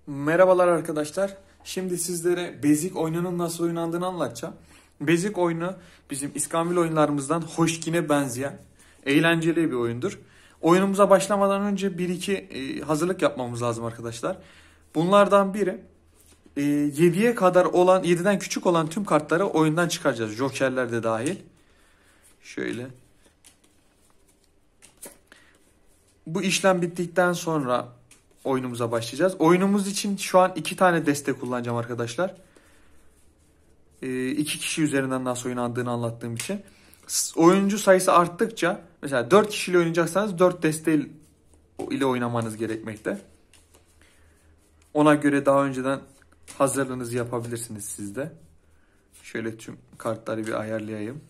Merhabalar arkadaşlar. Şimdi sizlere Bezik oyununun nasıl oynandığını anlatacağım. Bezik oyunu bizim iskambil oyunlarımızdan Hoşkin'e benzeyen eğlenceli bir oyundur. Oyunumuza başlamadan önce bir iki hazırlık yapmamız lazım arkadaşlar. Bunlardan biri 7'ye kadar olan, 7'den küçük olan tüm kartları oyundan çıkaracağız. Jokerler de dahil. Şöyle. Bu işlem bittikten sonra oyunumuza başlayacağız. Oyunumuz için şu an 2 tane deste kullanacağım arkadaşlar. 2 kişi üzerinden nasıl oynandığını anlattığım için. Oyuncu sayısı arttıkça mesela 4 kişiyle oynayacaksanız 4 deste ile oynamanız gerekmekte. Ona göre daha önceden hazırlığınızı yapabilirsiniz siz de. Şöyle tüm kartları bir ayarlayayım.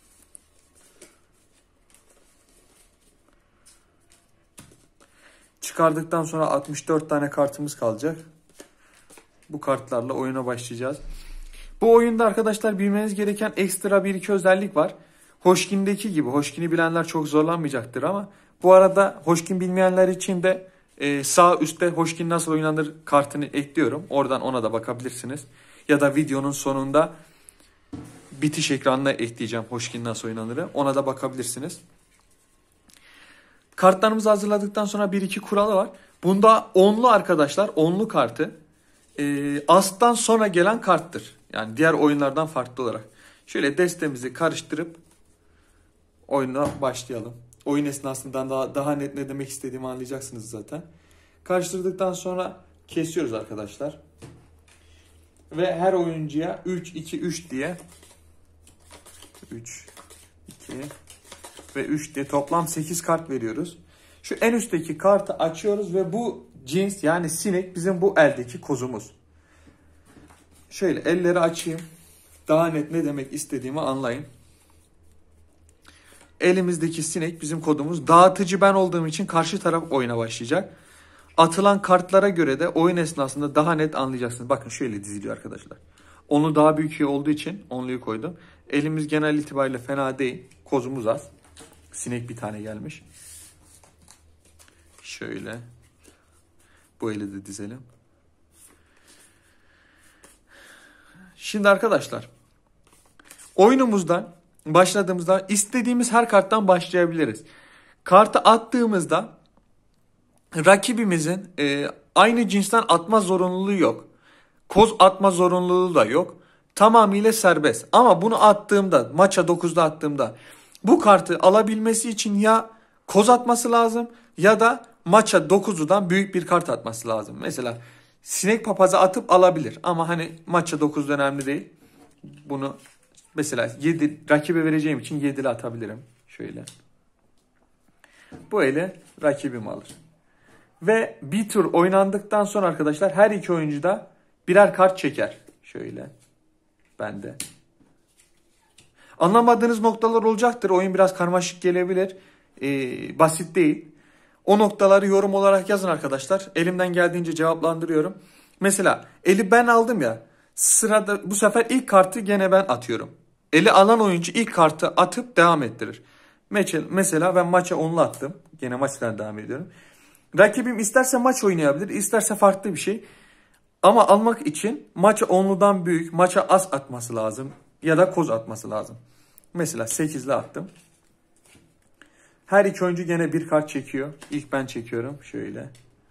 Çıkardıktan sonra 64 tane kartımız kalacak. Bu kartlarla oyuna başlayacağız. Bu oyunda arkadaşlar bilmeniz gereken ekstra bir iki özellik var. Hoşkin'deki gibi. Hoşkin'i bilenler çok zorlanmayacaktır ama bu arada Hoşkin bilmeyenler için de sağ üstte Hoşkin nasıl oynanır kartını ekliyorum. Oradan ona da bakabilirsiniz. Ya da videonun sonunda bitiş ekranına ekleyeceğim Hoşkin nasıl oynanırı. Ona da bakabilirsiniz. Kartlarımızı hazırladıktan sonra bir iki kuralı var. Bunda onlu arkadaşlar, onlu kartı astan sonra gelen karttır. Yani diğer oyunlardan farklı olarak. Şöyle destemizi karıştırıp oyuna başlayalım. Oyun esnasında daha net ne demek istediğimi anlayacaksınız zaten. Karıştırdıktan sonra kesiyoruz arkadaşlar. Ve her oyuncuya 3-2-3 diye 3, 2 ve 3 diye toplam 8 kart veriyoruz. Şu en üstteki kartı açıyoruz ve bu cins yani sinek bizim bu eldeki kozumuz. Şöyle elleri açayım. Daha net ne demek istediğimi anlayın. Elimizdeki sinek bizim kodumuz. Dağıtıcı ben olduğum için karşı taraf oyuna başlayacak. Atılan kartlara göre de oyun esnasında daha net anlayacaksınız. Bakın şöyle diziliyor arkadaşlar. Onlu daha büyük olduğu için onluyu koydum. Elimiz genel itibariyle fena değil. Kozumuz az. Sinek bir tane gelmiş. Şöyle. Bu eli de dizelim. Şimdi arkadaşlar. Oyunumuzdan başladığımızda istediğimiz her karttan başlayabiliriz. Kartı attığımızda rakibimizin aynı cinsten atma zorunluluğu yok. Koz atma zorunluluğu da yok. Tamamıyla serbest. Ama bunu attığımda, maça 9'da attığımda bu kartı alabilmesi için ya koz atması lazım ya da maça 9'dan büyük bir kart atması lazım. Mesela sinek papazı atıp alabilir ama hani maça 9 önemli değil. Bunu mesela 7 rakibe vereceğim için 7'li atabilirim. Şöyle. Bu ele rakibim alır. Ve bir tur oynandıktan sonra arkadaşlar her iki oyuncu da birer kart çeker. Şöyle. Ben de. Anlamadığınız noktalar olacaktır. Oyun biraz karmaşık gelebilir. Basit değil. O noktaları yorum olarak yazın arkadaşlar. Elimden geldiğince cevaplandırıyorum. Mesela eli ben aldım ya. Sırada bu sefer ilk kartı gene ben atıyorum. Eli alan oyuncu ilk kartı atıp devam ettirir. Mesela ben maça 10'lu attım. Gene maçtan devam ediyorum. Rakibim isterse maç oynayabilir, isterse farklı bir şey. Ama almak için maça 10'ludan büyük, maça az atması lazım. Ya da koz atması lazım. Mesela 8'li attım. Her iki oyuncu gene bir kart çekiyor. İlk ben çekiyorum. Şöyle.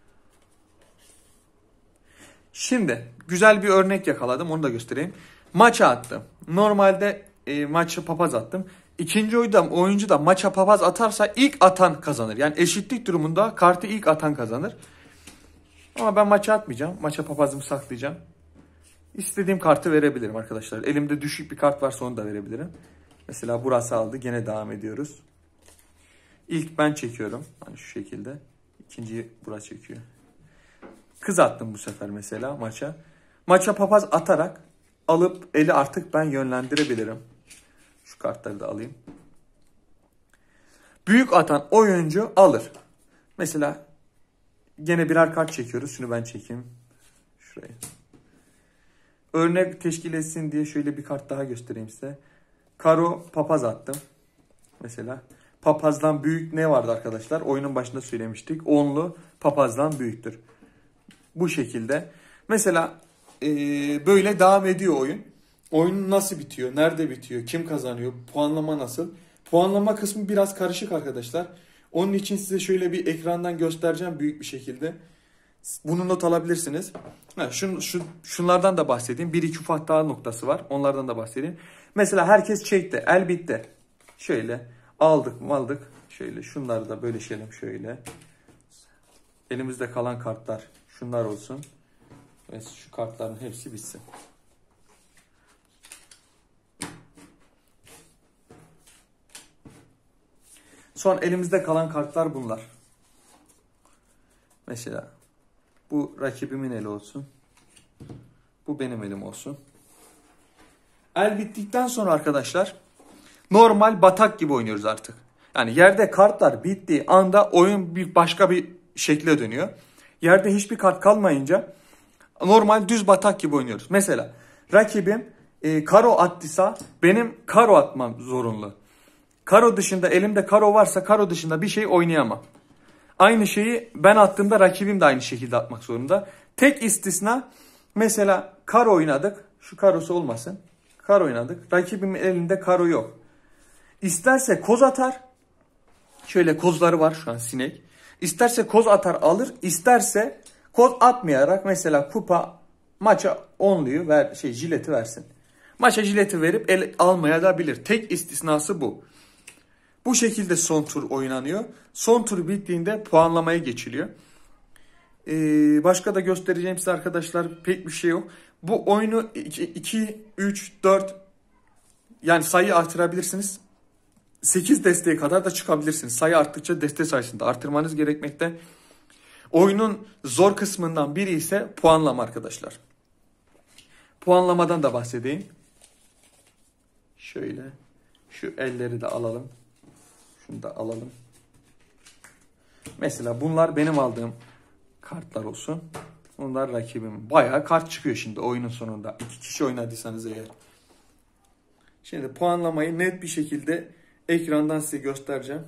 Şimdi güzel bir örnek yakaladım. Onu da göstereyim. Maça attım. Normalde maça papaz attım. İkinci oyuncu da maça papaz atarsa ilk atan kazanır. Yani eşitlik durumunda kartı ilk atan kazanır. Ama ben maça atmayacağım. Maça papazımı saklayacağım. İstediğim kartı verebilirim arkadaşlar. Elimde düşük bir kart varsa onu da verebilirim. Mesela burası aldı. Gene devam ediyoruz. İlk ben çekiyorum. Hani şu şekilde. İkinciyi burası çekiyor. Kız attım bu sefer mesela maça. Maça papaz atarak alıp eli artık ben yönlendirebilirim. Şu kartları da alayım. Büyük atan oyuncu alır. Mesela gene birer kart çekiyoruz. Şunu ben çekeyim. Şuraya. Örnek teşkil etsin diye şöyle bir kart daha göstereyim size. Karo papaz attım. Mesela papazdan büyük ne vardı arkadaşlar? Oyunun başında söylemiştik. Onlu papazdan büyüktür. Bu şekilde. Mesela böyle devam ediyor oyun. Oyun nasıl bitiyor? Nerede bitiyor? Kim kazanıyor? Puanlama nasıl? Puanlama kısmı biraz karışık arkadaşlar. Onun için size şöyle bir ekrandan göstereceğim büyük bir şekilde. Bunu not alabilirsiniz. Şunlardan da bahsedeyim. Bir iki ufak daha noktası var. Onlardan da bahsedeyim. Mesela herkes çekti. El bitti. Şöyle aldık. Şöyle şunları da bölüşelim şöyle. Elimizde kalan kartlar şunlar olsun. Ve şu kartların hepsi bitsin. Son elimizde kalan kartlar bunlar. Mesela bu rakibimin eli olsun. Bu benim elim olsun. El bittikten sonra arkadaşlar normal batak gibi oynuyoruz artık. Yani yerde kartlar bittiği anda oyun bir başka bir şekle dönüyor. Yerde hiçbir kart kalmayınca normal düz batak gibi oynuyoruz. Mesela rakibim karo attıysa benim karo atmam zorunlu. Karo dışında elimde karo varsa karo dışında bir şey oynayamam. Aynı şeyi ben attığımda rakibim de aynı şekilde atmak zorunda. Tek istisna mesela karo oynadık. Şu karosu olmasın. Karo oynadık. Rakibimin elinde karo yok. İsterse koz atar. Şöyle kozları var şu an sinek. İsterse koz atar alır. İsterse koz atmayarak mesela kupa maça onluyu jileti versin. Maça jileti verip el almaya da bilir. Tek istisnası bu. Bu şekilde son tur oynanıyor. Son tur bittiğinde puanlamaya geçiliyor. Başka da göstereceğim size arkadaşlar pek bir şey yok. Bu oyunu 2, 3, 4 yani sayı artırabilirsiniz. 8 desteğe kadar da çıkabilirsiniz. Sayı arttıkça deste sayısını da artırmanız gerekmekte. Oyunun zor kısmından biri ise puanlama arkadaşlar. Puanlamadan da bahsedeyim. Şöyle şu elleri de alalım. Şunu da alalım. Mesela bunlar benim aldığım kartlar olsun. Bunlar rakibim. Bayağı kart çıkıyor şimdi oyunun sonunda. 2 kişi oynadıysanız eğer. Şimdi puanlamayı net bir şekilde ekrandan size göstereceğim.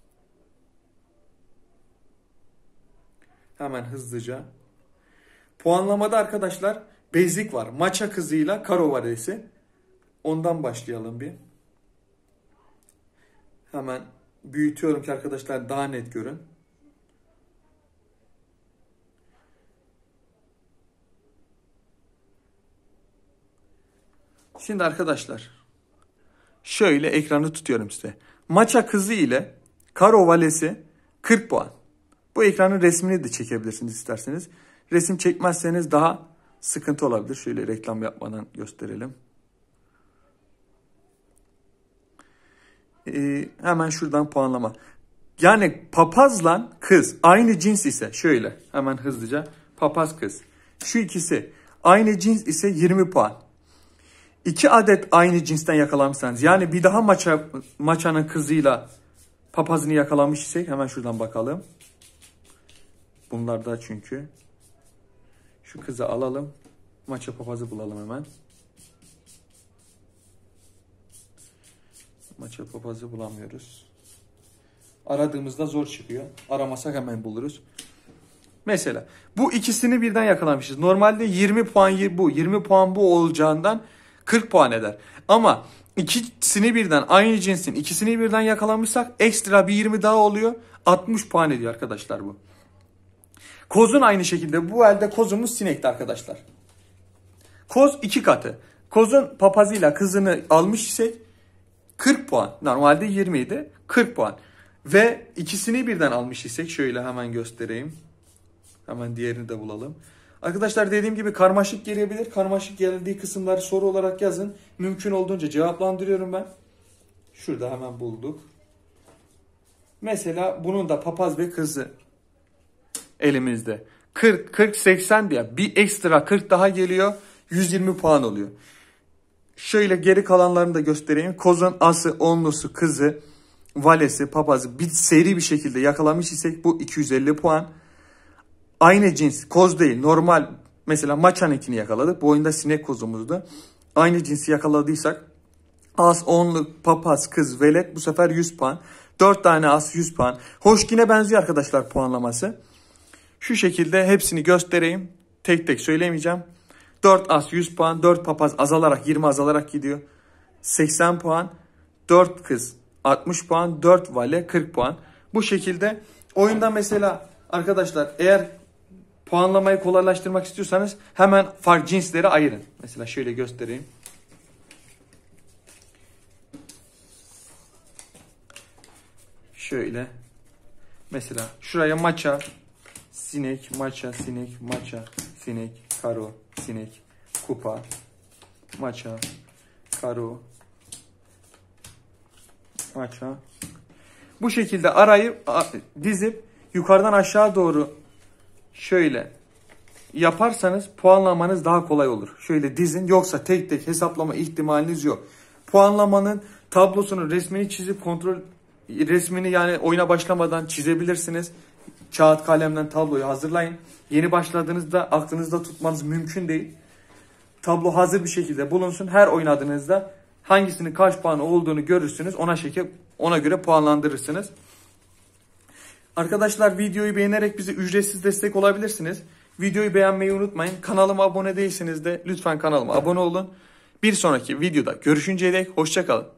Hemen hızlıca. Puanlamada arkadaşlar basic var. Maça kızıyla karo varesi. Ondan başlayalım bir. Hemen büyütüyorum ki arkadaşlar daha net görün. Şimdi arkadaşlar şöyle ekranı tutuyorum size. Maça kızı ile karo valesi 40 puan. Bu ekranın resmini de çekebilirsiniz isterseniz. Resim çekmezseniz daha sıkıntı olabilir. Şöyle reklam yapmadan gösterelim. Hemen şuradan puanlama. Yani papazla kız aynı cins ise şöyle hemen hızlıca papaz kız. Şu ikisi aynı cins ise 20 puan. 2 adet aynı cinsten yakalamışsanız yani bir daha maçanın kızıyla papazını yakalamış isek hemen şuradan bakalım. Bunlar da çünkü. Şu kızı alalım. Maça papazı bulalım hemen. Maça papazı bulamıyoruz. Aradığımızda zor çıkıyor. Aramasak hemen buluruz. Mesela bu ikisini birden yakalamışız. Normalde 20 puan bu, 20 puan bu olacağından 40 puan eder. Ama ikisini birden aynı cinsin ikisini birden yakalamışsak ekstra bir 20 daha oluyor. 60 puan ediyor arkadaşlar bu. Kozun aynı şekilde. Bu elde kozumuz sinekti arkadaşlar. Koz 2 katı. Kozun papazıyla kızını almış isek 40 puan. Normalde 20 idi. 40 puan. Ve ikisini birden almış isek şöyle hemen göstereyim. Hemen diğerini de bulalım. Arkadaşlar dediğim gibi karmaşık gelebilir. Karmaşık geldiği kısımları soru olarak yazın. Mümkün olduğunca cevaplandırıyorum ben. Şurada hemen bulduk. Mesela bunun da papaz ve kızı elimizde. 40, 40, 80 diye bir ekstra 40 daha geliyor. 120 puan oluyor. Şöyle geri kalanlarını da göstereyim. Kozun ası, onlusu, kızı, valesi, papazı bir seri bir şekilde yakalamış isek bu 250 puan. Aynı cins koz değil normal mesela maçanınkini yakaladık. Bu oyunda sinek kozumuzdu. Aynı cinsi yakaladıysak as, onluk, papaz, kız, velet bu sefer 100 puan. 4 tane as 100 puan. Hoşgine benziyor arkadaşlar puanlaması. Şu şekilde hepsini göstereyim. Tek tek söylemeyeceğim. 4 as 100 puan, 4 papaz azalarak 20 azalarak gidiyor. 80 puan, 4 kız 60 puan, 4 vale 40 puan. Bu şekilde oyunda mesela arkadaşlar eğer puanlamayı kolaylaştırmak istiyorsanız hemen farklı cinsleri ayırın. Mesela şöyle göstereyim. Şöyle. Mesela şuraya maça, sinek, maça, sinek, maça, sinek, karo, sinek, kupa, maça, karo, maça. Bu şekilde arayıp dizip yukarıdan aşağı doğru şöyle yaparsanız puanlamanız daha kolay olur. Şöyle dizin, yoksa tek tek hesaplama ihtimaliniz yok. Puanlamanın tablosunun resmini çizip resmini yani oyuna başlamadan çizebilirsiniz. Kağıt kalemden tabloyu hazırlayın. Yeni başladığınızda aklınızda tutmanız mümkün değil. Tablo hazır bir şekilde bulunsun. Her oynadığınızda hangisinin kaç puanı olduğunu görürsünüz. Ona göre puanlandırırsınız. Arkadaşlar videoyu beğenerek bize ücretsiz destek olabilirsiniz. Videoyu beğenmeyi unutmayın. Kanalıma abone değilseniz de lütfen kanalıma abone olun. Bir sonraki videoda görüşünceye dek hoşça kalın.